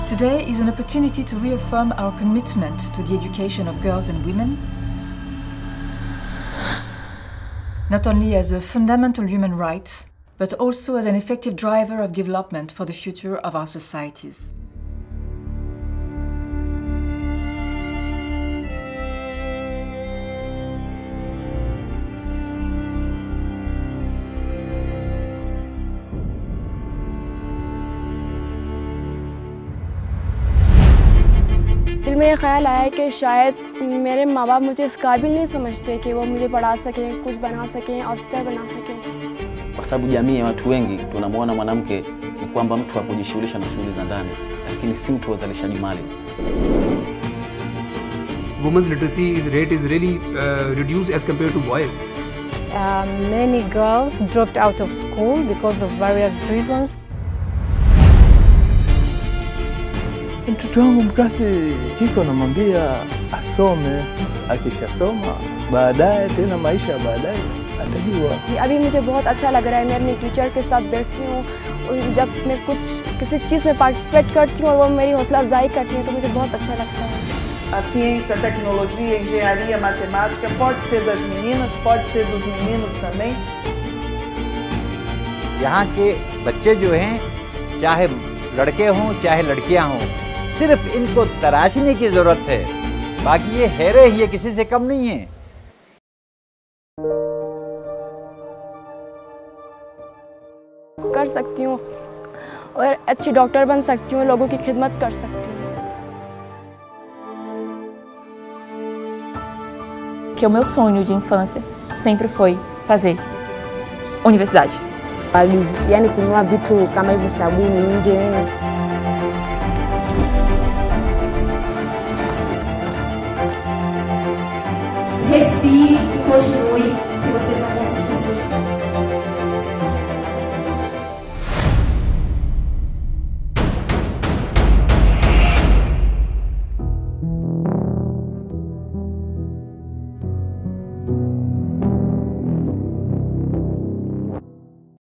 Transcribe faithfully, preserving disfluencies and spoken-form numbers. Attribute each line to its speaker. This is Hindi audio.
Speaker 1: Today is an opportunity to reaffirm our commitment to the education of girls and women, not only as a fundamental human right, but also as an effective driver of development for the future of our societies.
Speaker 2: दिल में ये ख्याल आया कि शायद मेरे माँ बाप मुझे इस काबिल नहीं समझते कि वो मुझे पढ़ा सकें, कुछ बना सकें, ऑफिसर बना सकें.
Speaker 3: Kwa sababu jamii ya watu wengi tunamwona mwanamke ni kwamba mtu wa kujishughulisha na shughuli za ndani, lakini si mtu wa uzalishaji mali.
Speaker 4: Women's literacy rate is really uh, reduced as compared to boys.
Speaker 5: Uh, many girls dropped out of school because of various reasons.
Speaker 6: Mtoto wangu Mkasi kiko namwambia asome, akishasoma baadaye tena maisha baadaye atajua.
Speaker 2: अभी मुझे बहुत अच्छा लग रहा है, मैं अपने टीचर के साथ बैठती हूँ और जब मैं कुछ किसी चीज़ में पार्टिसिपेट करती हूँ और वो मेरी हौसला अफजाई करती है तो मुझे बहुत अच्छा लगता है.
Speaker 7: A ciência, a tecnologia, a engenharia, a matemática pode ser das meninas, pode ser dos meninos também.
Speaker 8: यहाँ के बच्चे जो हैं, चाहे लड़के हों चाहे लड़कियां हों, सिर्फ इनको तराशने की जरूरत है, बाकी ये हैरे ही है, किसी से कम नहीं है.
Speaker 2: कर सकती हूँ और अच्छी डॉक्टर बन सकती हूँ, लोगों की खिदमत कर सकती हूँ.
Speaker 9: Que o meu sonho de infância sempre foi fazer universidade.
Speaker 5: Yani kununua vitu kama hivyo sabuni nje nini.
Speaker 10: Respire e continue que você